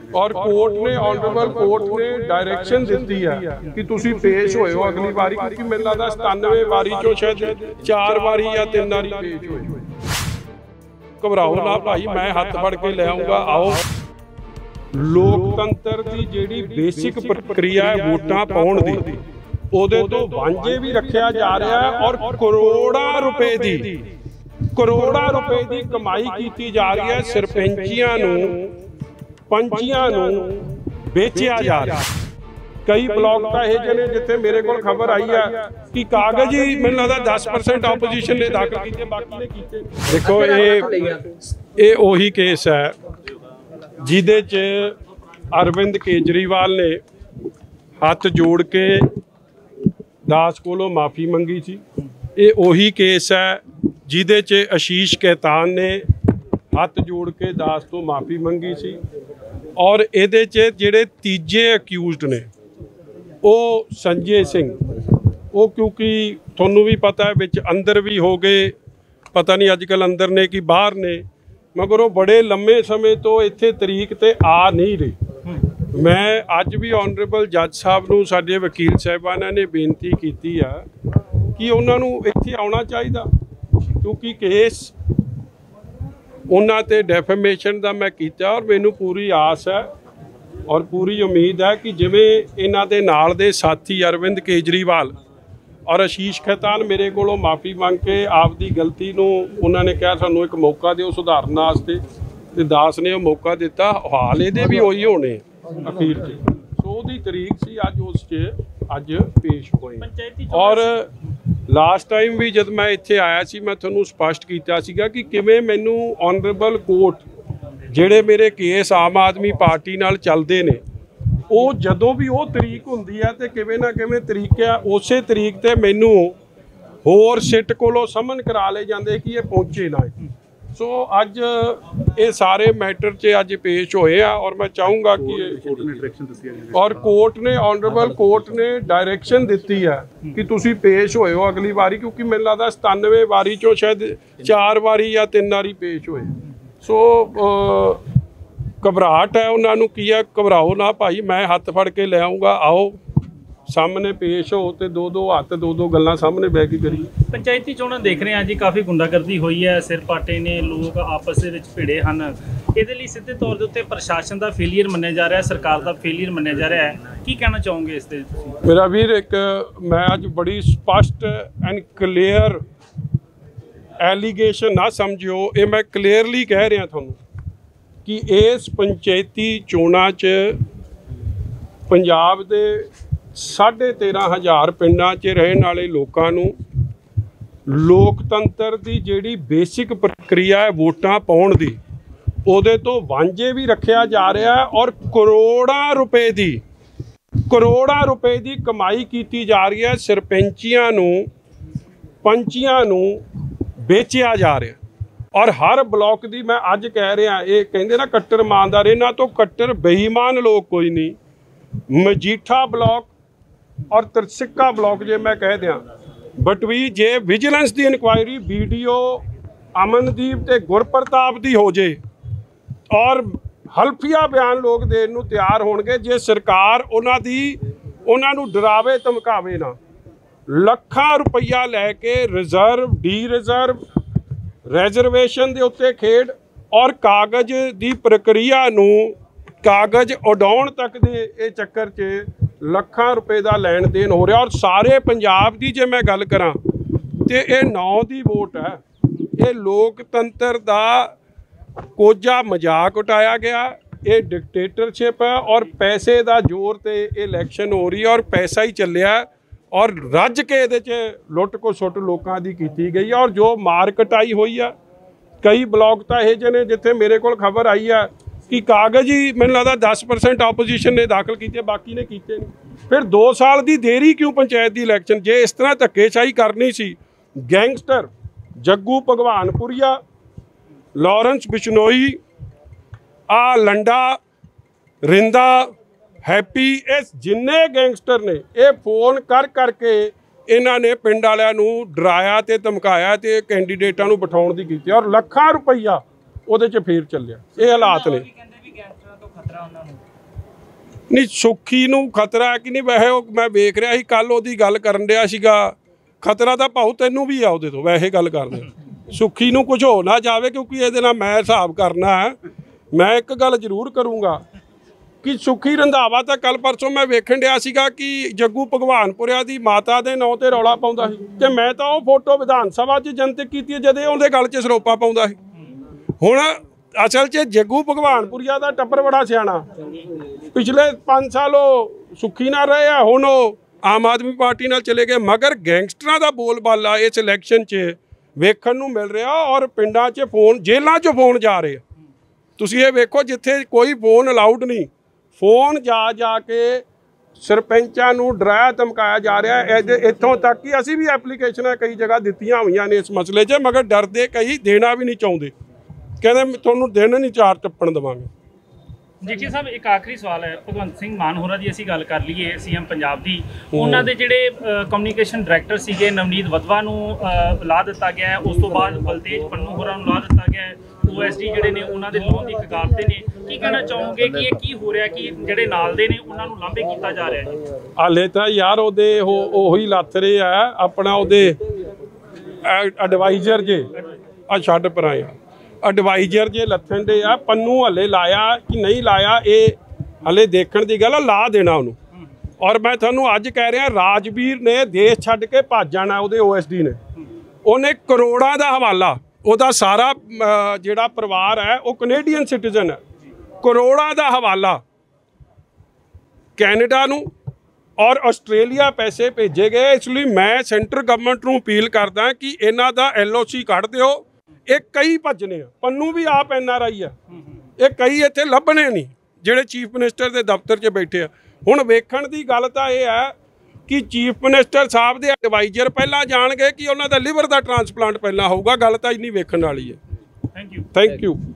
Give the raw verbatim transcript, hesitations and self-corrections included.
और कोर्ट ने honourable court ने डायरेक्शन दी है कि तुसी पेश होए हो अगली बारी, क्योंकि मेरे लगता सतानवे बारी चो शायद चार बारी या तीन बारी पेश होए। घबराओ ना भाई, मैं हाथ फड़ के ले आऊंगा। आओ, लोकतंत्र की जिहड़ी बेसिक प्रक्रिया है वोटां पाउण दी, ਉਹਦੇ ਤੋਂ ਵਾਂਝੇ भी रखा जा रहा है और करोड़ां रुपए दी करोड़ां रुपए की कमाई की जा रही है। सरपंचियां नूं पंचियां नूं बेचिया जा रहा। कई ब्लॉक तो यह जे ने जिथे मेरे को खबर आई है कि कागज ही मैंने लगता दस परसेंट ऑपोजिशन ने दाखिल किए, बाकी ने किए। देखो ये ये उही केस है जिहदे च अरविंद केजरीवाल ने हाथ जोड़ के दास कोलों माफ़ी मंगी सी। ये उही केस है जिहदे च आशीष कैतान ने हाथ जोड़ के दास तो माफ़ी मंगी सी। और ये जिहड़े तीजे अक्यूज़ड ने वो संजय सिंह, वो क्योंकि तुहानूं भी पता है विच अंदर भी हो गए, पता नहीं अजकल अंदर ने कि बाहर ने, मगर वो बड़े लंबे समय तो इत्थे तरीक ते आ नहीं रही। मैं अज भी ऑनरेबल जज साहब नूं साडे वकील साहिबाना ने बेनती की है कि उन्होंने इत्थे आउणा चाहिए, क्योंकि केस उन्हां ते डेफेमेशन का मैं किया और मैनू पूरी आस है और पूरी उम्मीद है कि जिवें इन्हां दे नाल दे साथी अरविंद केजरीवाल और आशीष खैतान मेरे कोलों माफ़ी मंग के आपकी गलती नूं उन्होंने कहा सानूं एक मौका दिओ सुधारन वास्ते, ते दास ने वो मौका दिता। हाल ये भी होई होने अखीर च सो दी तरीक सी अज उस च अज पेश होए। और लास्ट टाइम भी जब मैं इत्थे आया सी मैं तुहानूं स्पष्ट कीता सीगा कि किवें मैनूं ऑनरेबल कोर्ट जिहड़े मेरे केस आम आदमी पार्टी नाल चलदे ने, वो जदों भी वो तरीक हुंदी है तो किवें ना किवें तरीके उस तरीक ते मैनूं होर सिट कोलों समन करा ले जांदे कि ये पहुंचे ना। सो अज ये सारे मैटर च अज पेश होए आ और मैं चाहूँगा कि और कोर्ट ने ऑनरेबल कोर्ट ने डायरेक्शन दी है कि तुसी पेश होए हो अगली बारी, क्योंकि मेरे लगता सतानवे बारी चो शायद चार बारी या तीन बारी पेश होए। सो घबराहट है उन्होंने की है, घबराओ ना भाई, मैं हाथ फड़ के ले आऊँगा। आओ सामने पेश हो तो दो दो हाथ दो दो गल्लां सामने बह के करी। पंचायती चोणां देख रहे हैं जी, काफ़ी गुंडागर्दी हुई है, सिर पाटे ने, लोग आपस में भिड़े हैं। ये सीधे तौर के उत्ते प्रशासन का फेलीयर मन्निया जा रहा है, सरकार का फेलीयर मन्निया जा रहा है, की कहना चाहोगे इस दे? मेरा वीर एक मैं अज बड़ी स्पष्ट एंड क्लीयर एलीगेशन ना समझियो, ये मैं क्लीयरली कह रहा थानू कि इस पंचायती चोणां च पंजाब दे साढ़े तेरह हज़ार पिंडां च रहने वाले लोगों नूं लोकतंत्र की जिहड़ी बेसिक प्रक्रिया है वोटां पाउण दी, उहदे तो वांझे भी रखा जा रहा है और करोड़ां रुपए की करोड़ां रुपए की कमाई की जा रही है। सरपंचियां नूं पंचियां नूं बेचिया जा रहा और हर ब्लॉक की मैं अज कह रहा, ये कहते ना कट्टर ईमानदार, इन्हां तो कट्टर बेईमान लोग कोई नहीं। मजीठा ब्लॉक और तरसिक्का ब्लॉक जे मैं कह दियाँ बट भी जे विजिलेंस की inquiry B D O Amandeep ते गुरप्रताप की हो जाए और हल्फिया बयान लोग देने नूं तैयार होणगे, जे सरकार उन्हां दी उन्हां नूं डरावे धमकावे ना, ਲੱਖਾਂ रुपया लैके रिजर्व डी रिजर्व रिजर्वेशन के उत्ते खेड और कागज की प्रक्रिया नूं कागज उडाउण तक दे ये चक्कर च ਲੱਖਾਂ रुपए का लैन देन हो रहा। और सारे पंजाब की जे मैं गल करा तो ये नौ की वोट है, ये लोकतंत्र का कोझा मजाक उठाया गया, ये डिकटेटरशिप है और पैसे का जोर ते इलैक्शन हो रही है और पैसा ही चलिया और रज के ये लुट को सुट लोगों की की गई है। और जो मार कटाई हुई है कई ब्लॉक तो यह जे ने जिथे मेरे को खबर आई है कि कागज ही मैंने लगता दस परसेंट ऑपोजिशन ने दाखिल किए, बाकी ने किए नहीं। फिर दो साल की देरी क्यों पंचायत की इलैक्शन? जे इस तरह धक्केशाही करनी सी, गैंगस्टर जग्गू भगवानपुरिया, लॉरेंस बिश्नोई, आ लंडा रिंदा हैप्पी, इस जिन्ने गैंगस्टर ने ये फोन कर करके इन्होंने पिंड वालियां नूं डराया ते धमकाया ते कैंडीडेटां नूं बिठाउण दी कीती और ਲੱਖਾਂ रुपया ਉਹਦੇ 'ਚ ਫੇਰ ਚੱਲਿਆ। ਇਹ ਹਾਲਾਤ ਨੇ। ਖਤਰਾ ਉਹਨਾਂ ਨੂੰ? ਨਹੀਂ, ਸੁੱਖੀ ਨੂੰ ਖਤਰਾ ਕਿ ਨਹੀਂ? ਵੈਸੇ ਉਹ ਮੈਂ ਵੇਖ ਰਿਹਾ ਸੀ ਕੱਲ ਉਹਦੀ ਗੱਲ ਕਰਨ ਡਿਆ ਸੀਗਾ, ਖਤਰਾ ਤਾਂ ਭਾਊ ਤੈਨੂੰ ਵੀ ਆ ਉਹਦੇ ਤੋਂ। ਵੈਸੇ ਗੱਲ ਕਰਦੇ ਸੁੱਖੀ ਨੂੰ ਕੁਝ ਹੋ ਨਾ ਜਾਵੇ, ਕਿਉਂਕਿ ਇਹਦੇ ਨਾਲ ਮੈਂ ਹਿਸਾਬ ਕਰਨਾ ਹੈ। ਮੈਂ ਇੱਕ ਗੱਲ ਜ਼ਰੂਰ ਕਰੂੰਗਾ ਕਿ ਸੁੱਖੀ ਰੰਧਾਵਾ ਤਾਂ ਕੱਲ ਪਰਸੋਂ ਮੈਂ ਵੇਖਣ ਡਿਆ ਸੀਗਾ ਕਿ ਜੱਗੂ ਭਗਵਾਨਪੁਰਿਆ ਦੀ ਮਾਤਾ ਦੇ ਨਾਂ ਤੇ ਰੌਲਾ ਪਾਉਂਦਾ ਸੀ, ਤੇ ਮੈਂ ਤਾਂ ਉਹ ਫੋਟੋ ਵਿਧਾਨ ਸਭਾ 'ਚ ਜਨਤਕ ਕੀਤੀ ਹੈ ਜਦੇ ਉਹਦੇ ਗਲ 'ਚ ਸਰੋਪਾ ਪਾਉਂਦਾ ਸੀ। ਹੁਣ ਅਸਲ 'ਚ ਜੱਗੂ ਭਗਵਾਨਪੁਰੀਆ ਦਾ ਟੱਬਰ ਬੜਾ ਸਿਆਣਾ, ਪਿਛਲੇ ਪੰਜ ਸਾਲ ਉਹ ਸੁੱਖੀ ਨਾਲ ਰਹੇ ਆ, ਹੁਣ ਉਹ ਆਮ ਆਦਮੀ ਪਾਰਟੀ ਨਾਲ ਚਲੇ ਗਏ। ਮਗਰ ਗੈਂਗਸਟਰਾਂ ਦਾ ਬੋਲਬਾਲਾ ਇਸ ਇਲੈਕਸ਼ਨ 'ਚ ਵੇਖਣ ਨੂੰ ਮਿਲ ਰਿਹਾ, ਔਰ ਪਿੰਡਾਂ 'ਚ ਫੋਨ, ਜੇਲ੍ਹਾਂ 'ਚ ਫੋਨ ਜਾ ਰਹੇ। ਤੁਸੀਂ ਇਹ ਵੇਖੋ, ਜਿੱਥੇ ਕੋਈ ਫੋਨ ਅਲਾਊਡ ਨਹੀਂ, ਫੋਨ ਜਾ ਜਾ ਕੇ ਸਰਪੰਚਾਂ ਨੂੰ ਡਰਾਇਆ ਧਮਕਾਇਆ ਜਾ ਰਿਹਾ। ਇਹਦੇ ਇੱਥੋਂ ਤੱਕ ਕਿ ਅਸੀਂ ਵੀ ਐਪਲੀਕੇਸ਼ਨਾਂ ਕਈ ਜਗ੍ਹਾ ਦਿੱਤੀਆਂ ਹੋਈਆਂ ਨੇ ਇਸ ਮਸਲੇ 'ਚ, ਮਗਰ ਡਰਦੇ ਕਈ ਦੇਣਾ ਵੀ ਨਹੀਂ ਚਾਹੁੰਦੇ, ਕਹਿੰਦੇ ਤੁਹਾਨੂੰ ਦਿਨ ਨਹੀਂ ਚਾਰ ਟੱਪਣ ਦੇਵਾਂਗੇ। ਜੇਠੀ ਸਾਹਿਬ, ਇੱਕ ਆਖਰੀ ਸਵਾਲ ਹੈ। ਭਗਵੰਤ ਸਿੰਘ ਮਾਨ ਹੋਰਾਂ ਦੀ ਅਸੀਂ ਗੱਲ ਕਰ ਲਈਏ, ਸੀਐਮ ਪੰਜਾਬ ਦੀ, ਉਹਨਾਂ ਦੇ ਜਿਹੜੇ ਕਮਿਊਨੀਕੇਸ਼ਨ ਡਾਇਰੈਕਟਰ ਸੀਗੇ ਨਵਨੀਤ ਵਧਵਾ ਨੂੰ ਲਾ ਦਿੱਤਾ ਗਿਆ ਹੈ, ਉਸ ਤੋਂ ਬਾਅਦ ਬਲਤੇਜ ਪੰਨੂ ਹੋਰਾਂ ਨੂੰ ਲਾ ਦਿੱਤਾ ਗਿਆ ਹੈ, ਓਐਸਡੀ ਜਿਹੜੇ ਨੇ ਉਹਨਾਂ ਦੇ ਲੋਨ ਦੀ ਕਗਾਰ ਤੇ ਨੇ। ਕੀ ਕਹਿਣਾ ਚਾਹੋਗੇ ਕਿ ਇਹ ਕੀ ਹੋ ਰਿਹਾ, ਕਿ ਜਿਹੜੇ ਨਾਲ ਦੇ ਨੇ ਉਹਨਾਂ ਨੂੰ ਲਾਂਭੇ ਕੀਤਾ ਜਾ ਰਿਹਾ ਹੈ? ਹਾਲੇ ਤਾਂ ਯਾਰ ਉਹਦੇ ਉਹ ਉਹੀ ਲੱਥ ਰਹੇ ਆ, ਆਪਣਾ ਉਹਦੇ ਐਡਵਾਈਜ਼ਰ ਜੇ ਆ ਛੱਡ ਪਰਾਂ ਆ, ਐਡਵਾਈਜ਼ਰ ਜੇ ਲੱਥਣ ਦੇ ਆ। ਪੰਨੂ ਹਲੇ ਲਾਇਆ ਕਿ ਨਹੀਂ ਲਾਇਆ ਇਹ ਹਲੇ ਦੇਖਣ ਦੀ ਗੱਲ ਆ, ਲਾ ਦੇਣਾ ਉਹਨੂੰ। ਔਰ ਮੈਂ ਤੁਹਾਨੂੰ ਅੱਜ ਕਹਿ ਰਿਹਾ, ਰਾਜਵੀਰ ਨੇ ਦੇਸ਼ ਛੱਡ ਕੇ ਭੱਜ ਜਾਣਾ, ਉਹਦੇ ਓਐਸਡੀ ਨੇ। ਉਹਨੇ ਕਰੋੜਾਂ ਦਾ ਹਵਾਲਾ, ਉਹਦਾ ਸਾਰਾ ਜਿਹੜਾ ਪਰਿਵਾਰ ਹੈ ਉਹ ਕੈਨੇਡੀਅਨ ਸਿਟੀਜ਼ਨ ਹੈ, ਕਰੋੜਾਂ ਦਾ ਹਵਾਲਾ ਕੈਨੇਡਾ ਨੂੰ ਔਰ ਆਸਟ੍ਰੇਲੀਆ ਪੈਸੇ ਭੇਜੇ ਗਏ। ਇਸ ਲਈ ਮੈਂ ਸੈਂਟਰ ਗਵਰਨਮੈਂਟ ਨੂੰ ਅਪੀਲ ਕਰਦਾ ਕਿ ਇਹਨਾਂ ਦਾ ਐਲ ਓ ਸੀ ਕੱਢ ਦਿਓ। ਇਹ ਕਈ ਭੱਜਣੇ ਆ, ਪੰਨੂ ਵੀ ਆਪ ਐਨ ਆਰ ਆਈ ਆ, ਇਹ ਕਈ ਇੱਥੇ ਲੱਭਣੇ ਨਹੀਂ ਜਿਹੜੇ ਚੀਫ ਮਿਨਿਸਟਰ ਦੇ ਦਫ਼ਤਰ 'ਚ ਬੈਠੇ ਆ। ਹੁਣ ਵੇਖਣ ਦੀ ਗੱਲ ਤਾਂ ਇਹ ਹੈ ਕਿ ਚੀਫ ਮਿਨਿਸਟਰ ਸਾਹਿਬ ਦੇ ਐਡਵਾਈਜ਼ਰ ਪਹਿਲਾਂ ਜਾਣਗੇ ਕਿ ਉਹਨਾਂ ਦਾ ਲਿਵਰ ਦਾ ਟ੍ਰਾਂਸਪਲਾਂਟ ਪਹਿਲਾਂ ਹੋਊਗਾ। ਗੱਲ ਤਾਂ ਇੰਨੀ ਵੇਖਣ ਵਾਲੀ ਹੈ। Thank you. Thank you.